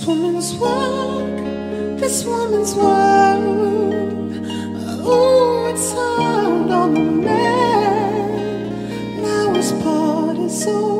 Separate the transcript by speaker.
Speaker 1: woman's work, this woman's work. Oh, it's hard on the man. Now his part is over.